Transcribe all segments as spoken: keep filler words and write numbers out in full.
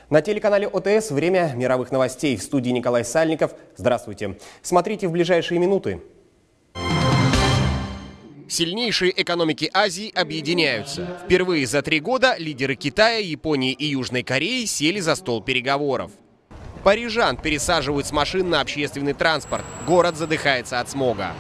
На телеканале О Тэ Эс время мировых новостей. В студии Николай Сальников. Здравствуйте. Смотрите в ближайшие минуты. Сильнейшие экономики Азии объединяются. Впервые за три года лидеры Китая, Японии и Южной Кореи сели за стол переговоров. Парижан пересаживают с машин на общественный транспорт. Город задыхается от смога.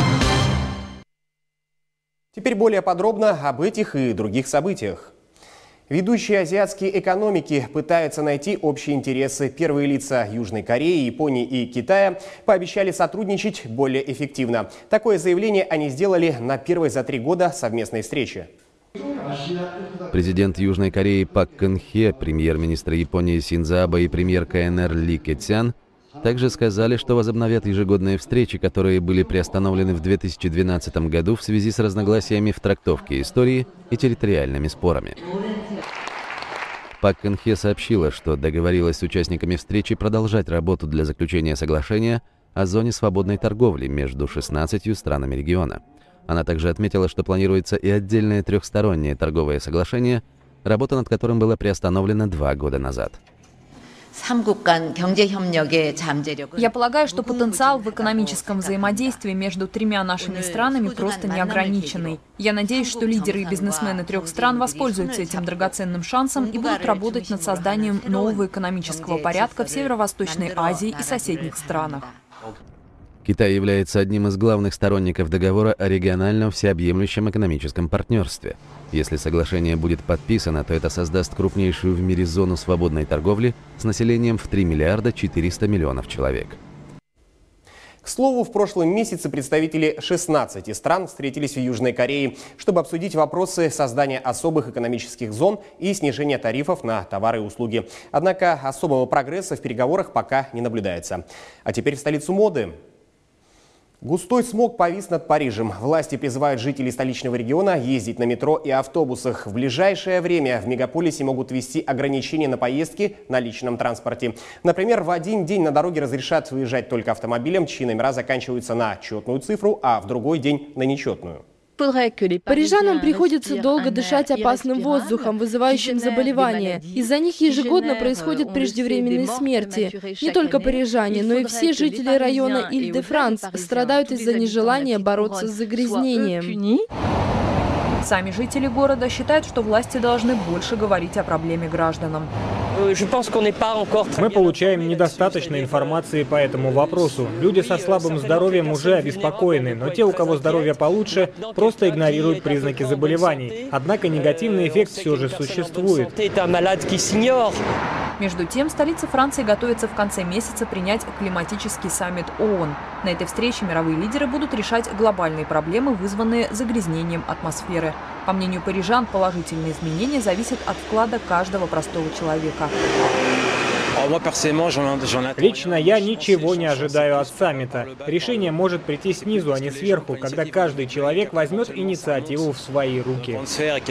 Теперь более подробно об этих и других событиях. Ведущие азиатские экономики пытаются найти общие интересы. Первые лица Южной Кореи, Японии и Китая пообещали сотрудничать более эффективно. Такое заявление они сделали на первой за три года совместной встрече. Президент Южной Кореи Пак Кын Хе, премьер-министр Японии Синдзо Абэ и премьер Ка Эн Эр Ли Кэцян также сказали, что возобновят ежегодные встречи, которые были приостановлены в две тысячи двенадцатом году в связи с разногласиями в трактовке истории и территориальными спорами. Пак Кын Хе сообщила, что договорилась с участниками встречи продолжать работу для заключения соглашения о зоне свободной торговли между шестнадцатью странами региона. Она также отметила, что планируется и отдельное трехстороннее торговое соглашение, работа над которым была приостановлена два года назад. Я полагаю, что потенциал в экономическом взаимодействии между тремя нашими странами просто неограниченный. Я надеюсь, что лидеры и бизнесмены трех стран воспользуются этим драгоценным шансом и будут работать над созданием нового экономического порядка в Северо-Восточной Азии и соседних странах. Китай является одним из главных сторонников договора о региональном всеобъемлющем экономическом партнерстве. Если соглашение будет подписано, то это создаст крупнейшую в мире зону свободной торговли с населением в три миллиарда четыреста миллионов человек. К слову, в прошлом месяце представители шестнадцати стран встретились в Южной Корее, чтобы обсудить вопросы создания особых экономических зон и снижения тарифов на товары и услуги. Однако особого прогресса в переговорах пока не наблюдается. А теперь в столицу моды. Густой смог повис над Парижем. Власти призывают жителей столичного региона ездить на метро и автобусах. В ближайшее время в мегаполисе могут ввести ограничения на поездки на личном транспорте. Например, в один день на дороге разрешат выезжать только автомобилям, чьи номера заканчиваются на четную цифру, а в другой день на нечетную. Парижанам приходится долго дышать опасным воздухом, вызывающим заболевания. Из-за них ежегодно происходят преждевременные смерти. Не только парижане, но и все жители района Иль-де-Франс страдают из-за нежелания бороться с загрязнением. Сами жители города считают, что власти должны больше говорить о проблеме гражданам. Мы получаем недостаточно информации по этому вопросу. Люди со слабым здоровьем уже обеспокоены, но те, у кого здоровье получше, просто игнорируют признаки заболеваний. Однако негативный эффект все же существует. Между тем, столица Франции готовится в конце месяца принять климатический саммит О О Н. На этой встрече мировые лидеры будут решать глобальные проблемы, вызванные загрязнением атмосферы. По мнению парижан, положительные изменения зависят от вклада каждого простого человека. Лично я ничего не ожидаю от саммита. Решение может прийти снизу, а не сверху, когда каждый человек возьмет инициативу в свои руки.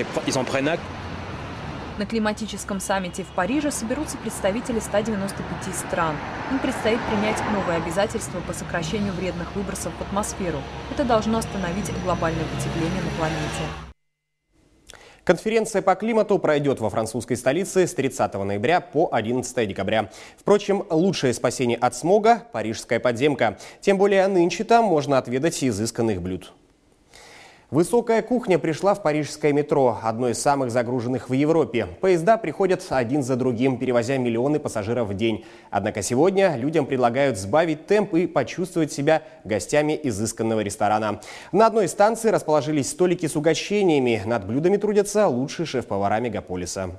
На климатическом саммите в Париже соберутся представители ста девяноста пяти стран. Им предстоит принять новые обязательства по сокращению вредных выбросов в атмосферу. Это должно остановить глобальное потепление на планете. Конференция по климату пройдет во французской столице с тридцатого ноября по одиннадцатое декабря. Впрочем, лучшее спасение от смога – парижская подземка. Тем более нынче там можно отведать изысканных блюд. Высокая кухня пришла в парижское метро, одно из самых загруженных в Европе. Поезда приходят один за другим, перевозя миллионы пассажиров в день. Однако сегодня людям предлагают сбавить темп и почувствовать себя гостями изысканного ресторана. На одной из станций расположились столики с угощениями. Над блюдами трудятся лучшие шеф-повара мегаполиса.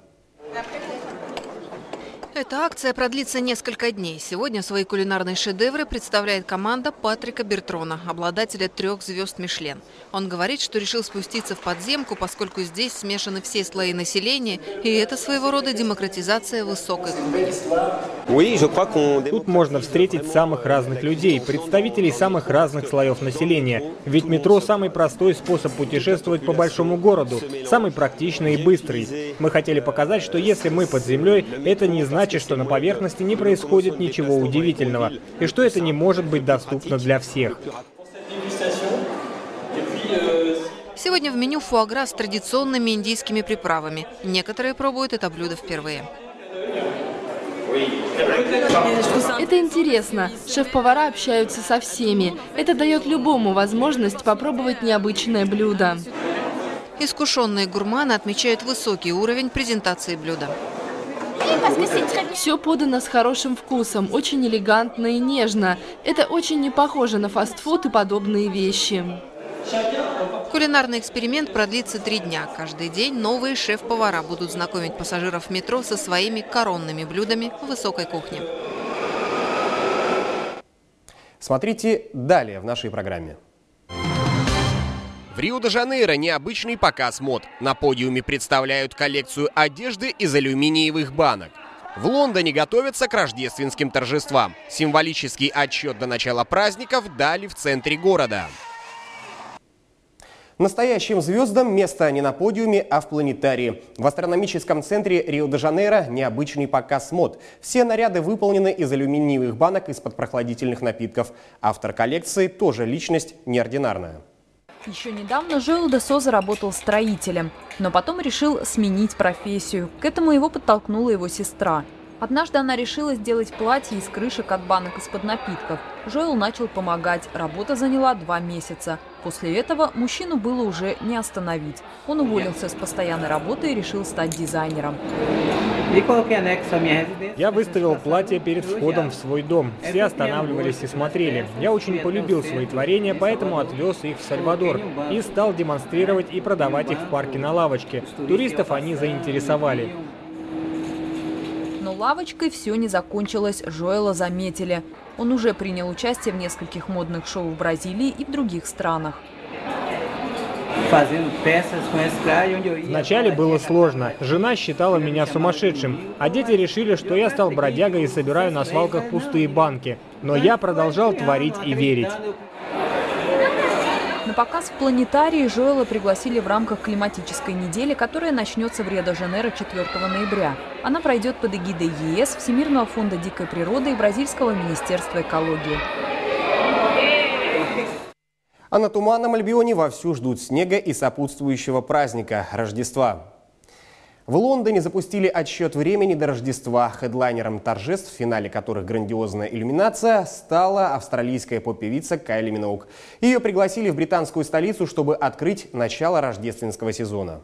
Эта акция продлится несколько дней. Сегодня свои кулинарные шедевры представляет команда Патрика Бертрона, обладателя трех звезд Мишлен. Он говорит, что решил спуститься в подземку, поскольку здесь смешаны все слои населения, и это своего рода демократизация высокой кухни. Тут можно встретить самых разных людей, представителей самых разных слоев населения. Ведь метро – самый простой способ путешествовать по большому городу, самый практичный и быстрый. Мы хотели показать, что если мы под землей, это не значит, что на поверхности не происходит ничего удивительного, и что это не может быть доступно для всех. Сегодня в меню фуагра с традиционными индийскими приправами. Некоторые пробуют это блюдо впервые. Это интересно. Шеф-повара общаются со всеми. Это дает любому возможность попробовать необычное блюдо. Искушенные гурманы отмечают высокий уровень презентации блюда. Все подано с хорошим вкусом, очень элегантно и нежно. Это очень не похоже на фастфуд и подобные вещи. Кулинарный эксперимент продлится три дня. Каждый день новые шеф-повара будут знакомить пассажиров в метро со своими коронными блюдами высокой кухни. Смотрите далее в нашей программе. В Рио-де-Жанейро необычный показ мод. На подиуме представляют коллекцию одежды из алюминиевых банок. В Лондоне готовятся к рождественским торжествам. Символический отсчет до начала праздников дали в центре города. Настоящим звездам место не на подиуме, а в планетарии. В астрономическом центре Рио-де-Жанейро необычный показ мод. Все наряды выполнены из алюминиевых банок из-под прохладительных напитков. Автор коллекции тоже личность неординарная. Еще недавно Жоэл де Соза работал строителем, но потом решил сменить профессию. К этому его подтолкнула его сестра. Однажды она решила сделать платье из крышек от банок из-под напитков. Жоэл начал помогать. Работа заняла два месяца. После этого мужчину было уже не остановить. Он уволился с постоянной работы и решил стать дизайнером. Я выставил платье перед входом в свой дом. Все останавливались и смотрели. Я очень полюбил свои творения, поэтому отвез их в Сальвадор и стал демонстрировать и продавать их в парке на лавочке. Туристов они заинтересовали. Но лавочкой все не закончилось, Жоэла заметили. Он уже принял участие в нескольких модных шоу в Бразилии и в других странах. Вначале было сложно. Жена считала меня сумасшедшим, а дети решили, что я стал бродягой и собираю на свалках пустые банки. Но я продолжал творить и верить. На показ в планетарии Жоэла пригласили в рамках климатической недели, которая начнется в Рио-де-Жанейро четвёртого ноября. Она пройдет под эгидой ЕС, Всемирного фонда дикой природы и Бразильского министерства экологии. А на Туманном Альбионе вовсю ждут снега и сопутствующего праздника – Рождества. В Лондоне запустили отсчет времени до Рождества. Хедлайнером торжеств, в финале которых грандиозная иллюминация, стала австралийская поп-певица Кайли Миноуг. Ее пригласили в британскую столицу, чтобы открыть начало рождественского сезона.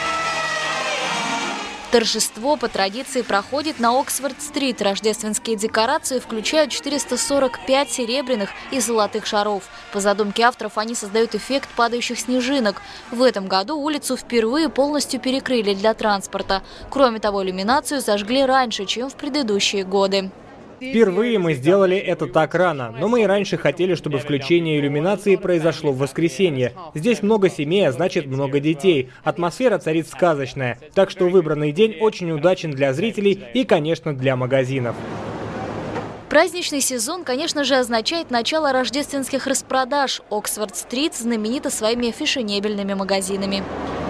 Торжество по традиции проходит на Оксфорд-стрит. Рождественские декорации включают четыреста сорок пять серебряных и золотых шаров. По задумке авторов они создают эффект падающих снежинок. В этом году улицу впервые полностью перекрыли для транспорта. Кроме того, иллюминацию зажгли раньше, чем в предыдущие годы. Впервые мы сделали это так рано, но мы и раньше хотели, чтобы включение иллюминации произошло в воскресенье. Здесь много семей, а значит много детей. Атмосфера царит сказочная, так что выбранный день очень удачен для зрителей и, конечно, для магазинов. Праздничный сезон, конечно же, означает начало рождественских распродаж. Оксфорд-стрит знаменита своими фешенебельными магазинами.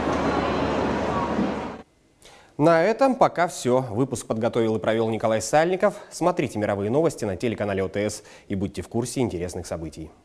На этом пока все. Выпуск подготовил и провел Николай Сальников. Смотрите мировые новости на телеканале ОТС и будьте в курсе интересных событий.